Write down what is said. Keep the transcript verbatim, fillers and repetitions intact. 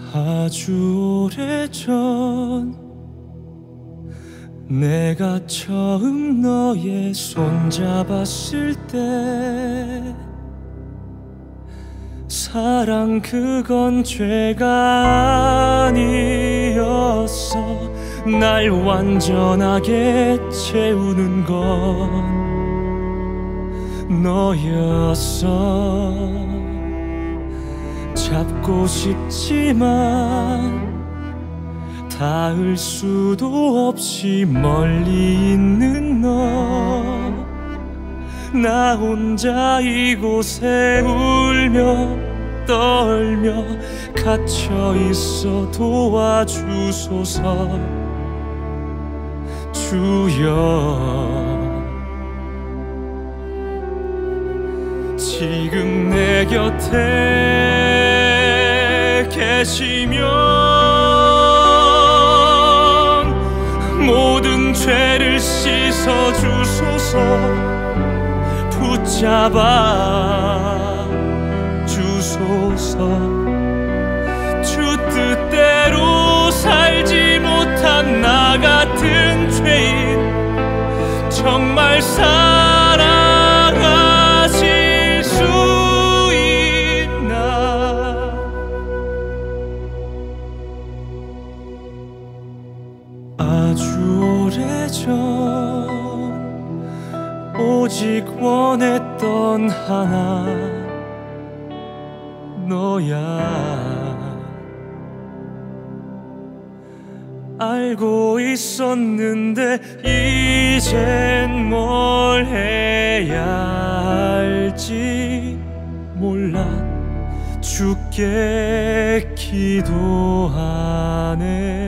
아주 오래전 내가 처음 너의 손 잡았을 때 사랑 그건 죄가 아니었어. 날 완전하게 채우는 건 너였어. 잡고 싶지만 닿을 수도 없이 멀리 있는 너. 나 혼자 이곳에 울며 떨며 갇혀 있어 도와주소서. 주여 지금 내 곁에 계시면 모든 죄를 씻어 주소서. 붙잡아 주소서. 주 뜻대로 살지 못한 나 같은 죄인 정말 사랑하실 수 있나. 아주 오래전 오직 원했던 하나 너야. 알고 있었는데 이젠 뭘 해야 할지 몰라. 주께 기도하네.